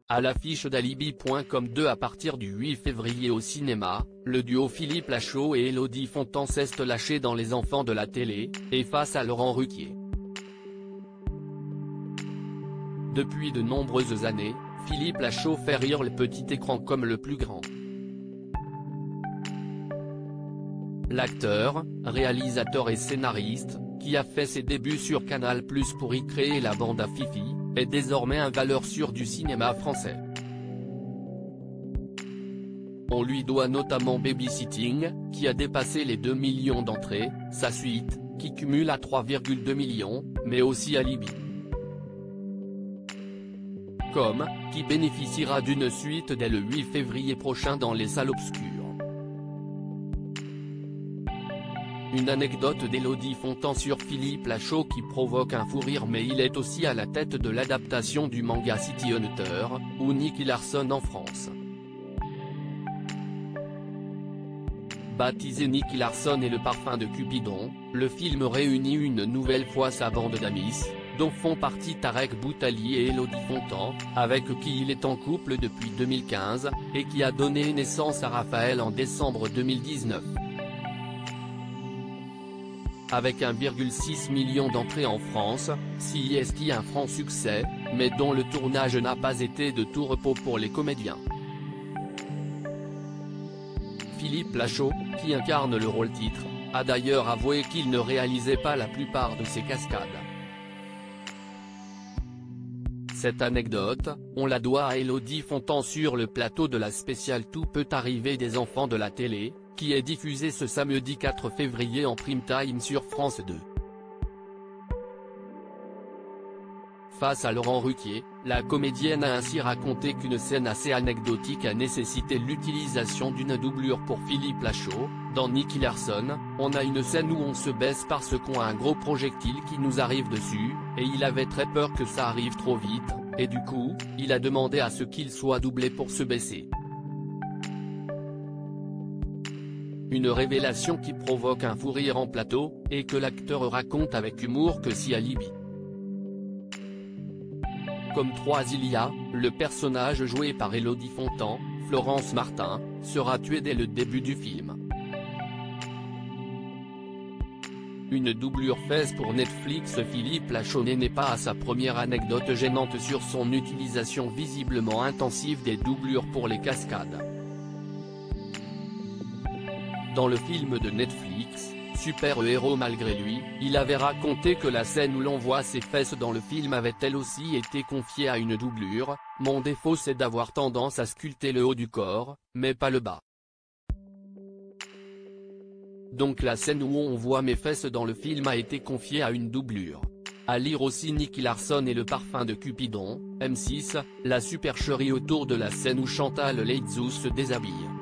À l'affiche d'Alibi.com 2 à partir du 8 février au cinéma, le duo Philippe Lachaud et Élodie Fontan s'est lâché dans Les Enfants de la télé, et face à Laurent Ruquier. Depuis de nombreuses années, Philippe Lachaud fait rire le petit écran comme le plus grand. L'acteur, réalisateur et scénariste, qui a fait ses débuts sur Canal+ pour y créer la bande à Fifi, est désormais un valeur sûre du cinéma français. On lui doit notamment Babysitting, qui a dépassé les 2 millions d'entrées, sa suite, qui cumule à 3,2 millions, mais aussi Alibi. Qui bénéficiera d'une suite dès le 8 février prochain dans les salles obscures. Une anecdote d'Élodie Fontan sur Philippe Lachaud qui provoque un fou rire, mais il est aussi à la tête de l'adaptation du manga City Hunter, ou Nicky Larson en France. Baptisé Nicky Larson et le parfum de Cupidon, le film réunit une nouvelle fois sa bande d'amis, dont font partie Tarek Boutali et Élodie Fontan, avec qui il est en couple depuis 2015, et qui a donné naissance à Raphaël en décembre 2019. Avec 1,6 million d'entrées en France, CIST un franc succès, mais dont le tournage n'a pas été de tout repos pour les comédiens. Philippe Lachaud, qui incarne le rôle-titre, a d'ailleurs avoué qu'il ne réalisait pas la plupart de ses cascades. Cette anecdote, on la doit à Élodie Fontan sur le plateau de la spéciale Tout peut arriver des Enfants de la télé, qui est diffusée ce samedi 4 février en prime time sur France 2. Face à Laurent Ruquier, la comédienne a ainsi raconté qu'une scène assez anecdotique a nécessité l'utilisation d'une doublure pour Philippe Lachaud. Dans Nicky Larson, on a une scène où on se baisse parce qu'on a un gros projectile qui nous arrive dessus, et il avait très peur que ça arrive trop vite, et du coup, il a demandé à ce qu'il soit doublé pour se baisser. Une révélation qui provoque un fou rire en plateau, et que l'acteur raconte avec humour que si Alibi. Comme 3 Ilia, le personnage joué par Élodie Fontan, Florence Martin, sera tué dès le début du film. Une doublure faite pour Netflix. Philippe Lachaud n'est pas à sa première anecdote gênante sur son utilisation visiblement intensive des doublures pour les cascades. Dans le film de Netflix, Super-héros malgré lui, il avait raconté que la scène où l'on voit ses fesses dans le film avait elle aussi été confiée à une doublure. Mon défaut c'est d'avoir tendance à sculpter le haut du corps, mais pas le bas. Donc la scène où on voit mes fesses dans le film a été confiée à une doublure. À lire aussi Nicky Larson et le parfum de Cupidon, M6, la supercherie autour de la scène où Chantal Laizou se déshabille.